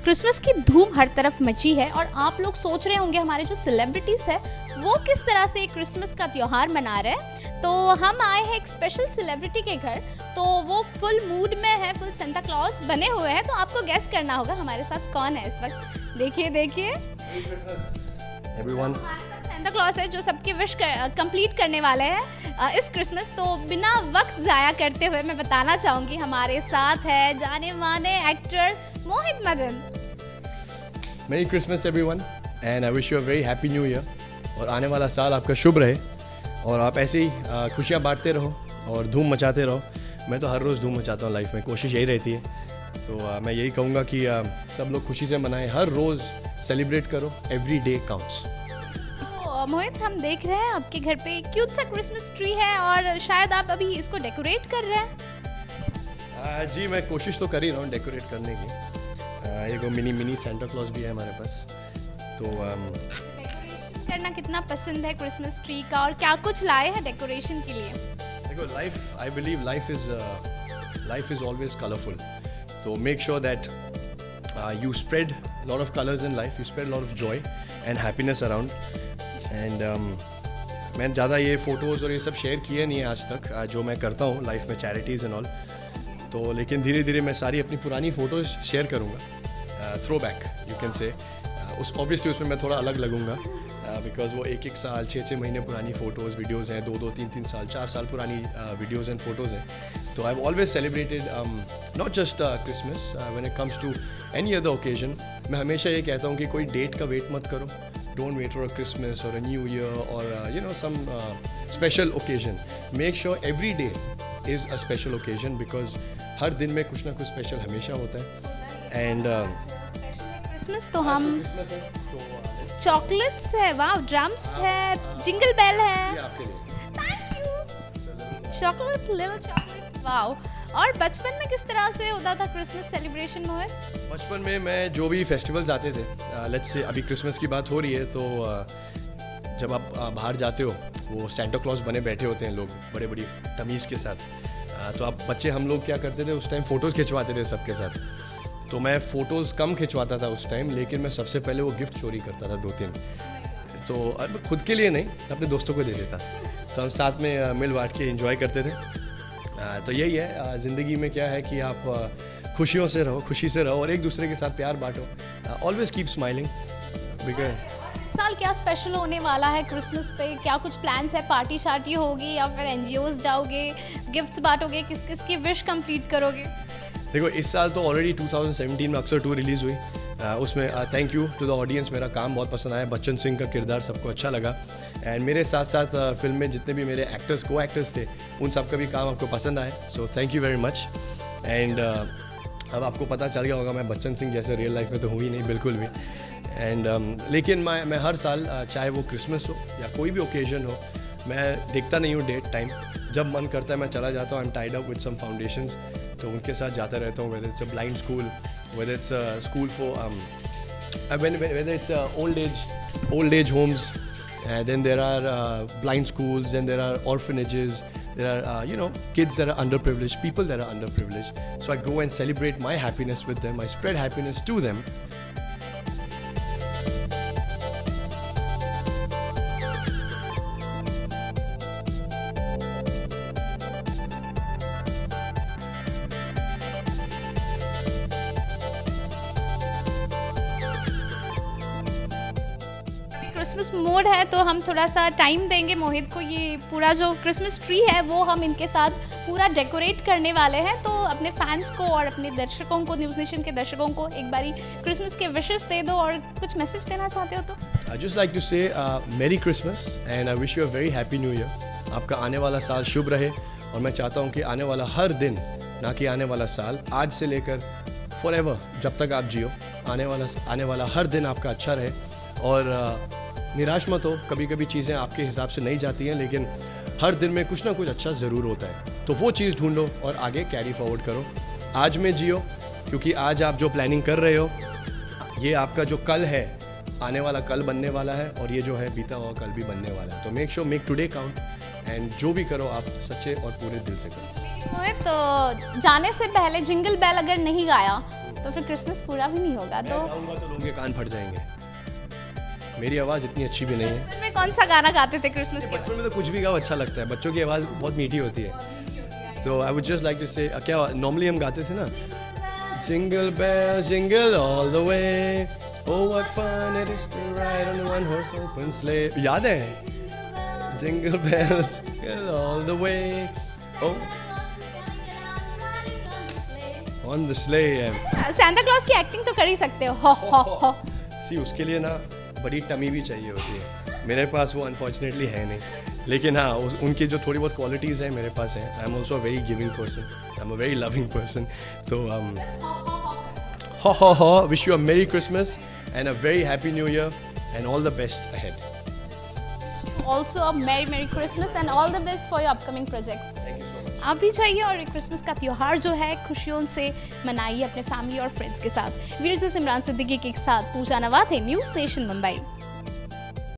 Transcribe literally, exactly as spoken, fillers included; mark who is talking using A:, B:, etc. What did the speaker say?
A: Christmas की धूम हर तरफ मची है और आप लोग सोच रहे होंगे हमारे जो सेलिब्रिटीज़ है वो किस तरह से क्रिसमस का त्यौहार मना रहे हैं। तो हम आए हैं एक स्पेशल सेलिब्रिटी के घर, तो वो फुल मूड में है, फुल सेंटा क्लॉज बने हुए हैं। तो आपको गेस करना होगा हमारे साथ कौन है इस वक्त। देखिए देखिए सेंटा क्लॉज है जो सबकी विश कर, कंप्लीट करने वाले हैं इस क्रिसमस। तो बिना वक्त ज़ाया करते हुए मैं बताना चाहूँगी हमारे साथ है जाने माने actor Mohit Madan.
B: Merry Christmas everyone and I wish you a very happy new year. और आने वाला साल आपका शुभ रहे और आप ऐसे ही खुशियाँ बांटते रहो और धूम मचाते रहो। मैं तो हर रोज़ धूम मचाता हूँ लाइफ में, कोशिश यही रहती है। तो आ, मैं यही कहूँगा कि आ, सब लोग खुशी से मनाएं, हर रोज़ सेलिब्रेट करो, एवरी डे काउंट्स।
A: तो मोहित, हम देख रहे हैं आपके घर पे क्यूट सा क्रिसमस ट्री है और शायद आप अभी इसको डेकोरेट कर रहे हैं।
B: आ, जी मैं कोशिश तो कर ही रहा हूँ डेकोरेट करने की। आ, एक मिनी मिनी सेंटा क्लॉज भी है हमारे पास। तो
A: डेकोरेशन करना कितना पसंद है क्रिसमस ट्री का, और क्या कुछ लाए हैं डेकोरेशन के लिए?
B: देखो life, I believe life is life is always colourful. तो make sure that you spread lot of colours in life, you spread lot of joy and happiness around. And मैंने ज़्यादा ये फ़ोटोज़ और ये सब शेयर किए नहीं है आज तक, uh, जो मैं करता हूँ लाइफ में, चैरिटीज़ एंड ऑल। तो लेकिन धीरे धीरे मैं सारी अपनी पुरानी फ़ोटोज़ शेयर करूँगा, throw back you can say. उस ऑब्वियसली उसमें मैं थोड़ा अलग लगूंगा बिकॉज uh, वो एक एक साल, छः छः महीने पुरानी फ़ोटोज़ वीडियोज़ हैं, दो दो तीन तीन साल, चार साल पुरानी वीडियोज़ एंड फोटोज़ हैं। तो I have always celebrated not just Christmas, when it comes to any other occasion. मैं हमेशा ये कहता हूँ कि कोई डेट का वेट मत करो। Don't wait for a Christmas और अ न्यू ईयर और you know some special occasion. Make sure every day is a special occasion because हर दिन में कुछ ना कुछ स्पेशल हमेशा होता है। एंड
A: क्रिसमस तो हम चॉकलेट्स है, वाह, ड्रम्स है, जिंगल बेल है, thank you, chocolate, little chocolate, वाह। और बचपन में किस तरह से होता था क्रिसमस सेलिब्रेशन में?
B: बचपन में मैं जो भी फेस्टिवल्स आते थे, लेट्स से अभी क्रिसमस की बात हो रही है, तो uh, जब आप uh, बाहर जाते हो, वो सेंटा क्लॉज बने बैठे होते हैं लोग बड़े बड़ी तमीज़ के साथ। uh, तो आप बच्चे, हम लोग क्या करते थे उस टाइम, फ़ोटोज़ खिंचवाते थे सबके साथ। तो मैं फ़ोटोज़ कम खिंचवाता था उस टाइम, लेकिन मैं सबसे पहले वो गिफ्ट चोरी करता था दो तीन। तो खुद के लिए नहीं, अपने दोस्तों को दे देता। तो हम साथ में मिल बांट के एंजॉय करते थे। तो यही है ज़िंदगी में, क्या है कि आप खुशियों से रहो, खुशी से रहो और एक दूसरे के साथ प्यार बांटो। Always keep smiling. बिकॉज
A: साल क्या स्पेशल होने वाला है क्रिसमस पे? क्या कुछ प्लान्स है? पार्टी शार्टी होगी या फिर एनजीओज जाओगे, गिफ्ट्स बांटोगे, किस किस की विश कंप्लीट करोगे?
B: देखो इस साल तो ऑलरेडी टू थाउजेंड सेवेंटीन में अक्सर टू रिलीज़ हुई। uh, उसमें thank you to the audience, मेरा काम बहुत पसंद आया। बच्चन सिंह का किरदार सबको अच्छा लगा। एंड मेरे साथ साथ uh, फिल्म में जितने भी मेरे एक्टर्स, को एक्टर्स थे, उन सब का भी काम आपको पसंद आया। So thank you very much. And अब आपको पता चल गया होगा मैं बच्चन सिंह जैसे रियल लाइफ में तो हूँ ही नहीं बिल्कुल भी। एंड um, लेकिन मैं मैं हर साल, uh, चाहे वो क्रिसमस हो या कोई भी ओकेजन हो, मैं देखता नहीं हूँ डेट टाइम। जब मन करता है मैं चला जाता हूँ। I am tied up with some foundations, तो उनके साथ जाता रहता हूँ। Whether it's a blind school, whether it's a school for whether it's old age old age homes, then there are blind schools, then there are orphanages, there are uh, you know kids that are underprivileged, people that are underprivileged. So I go and celebrate my happiness with them. I spread happiness to them.
A: Christmas mode है तो हम थोड़ा सा time देंगे मोहित को। ये पूरा जो क्रिसमस ट्री है वो हम इनके साथ पूरा डेकोरेट करने वाले हैं। तो अपने फैंस को और अपने दर्शकों को, न्यूज़ नेशन के दर्शकों को एक बारी क्रिसमस के विशेस दे दो और कुछ मैसेज देना चाहते हो तो?
B: I just like to say merry Christmas and I wish you a very happy new year. आपका आने वाला साल शुभ रहे और मैं चाहता हूँ कि आने वाला हर दिन, ना कि आने वाला साल, आज से लेकर फॉर एवर, जब तक आप जियो, आने वाला आने वाला हर दिन आपका अच्छा रहे। और uh, निराश मत हो, कभी कभी चीज़ें आपके हिसाब से नहीं जाती हैं, लेकिन हर दिन में कुछ ना कुछ अच्छा ज़रूर होता है। तो वो चीज़ ढूंढो और आगे कैरी फॉरवर्ड करो। आज में जियो, क्योंकि आज आप जो प्लानिंग कर रहे हो, ये आपका जो कल है, आने वाला कल बनने वाला है, और ये जो है बीता हुआ कल भी बनने वाला है। तो make sure make today count, and जो भी करो आप सच्चे और पूरे दिल से करो।
A: तो जाने से पहले जिंगल बेल अगर नहीं गाया तो फिर क्रिसमस पूरा भी नहीं होगा।
B: मैं
A: तो
B: गाऊंगा तो लोगों के कान फट जाएंगे। मेरी आवाज़ इतनी अच्छी भी नहीं है।
A: बचपन में कौन सा गाना गाते थे क्रिसमस के?
B: बचपन में तो कुछ भी गाओ अच्छा लगता है, बच्चों की आवाज़ बहुत मीठी होती है। So I would just like to say, क्या नॉर्मली हम गाते थे ना, jingle bells jingle all the way, oh what fun it is to ride on one horse open sleigh, याद है? Jingle bells jingle all the way, oh on the sleigh.
A: Santa Claus की acting तो कर ही सकते हो, हो हो हो।
B: सी उसके लिए ना बड़ी टमी भी चाहिए होती है, मेरे पास वो अनफॉर्चुनेटली है नहीं, लेकिन हाँ उस, उनकी जो थोड़ी बहुत क्वालिटीज़ हैं मेरे पास हैं। I am also a very giving person, I am a very loving person. तो um, ho ho ho, wish you a Merry Christmas and a very Happy New Year and all the best ahead.
A: Also a Merry Merry Christmas and all the best for your upcoming projects.
B: Thank you so much.
A: आप भी चाहिए और Christmas का त्योहार जो है खुशियों से मनाइए अपने फैमिली और फ्रेंड्स के साथ। वीर से सिमरान सिद्दीकी के साथ पूजा नवाथे, न्यूज़ नेशन मुंबई।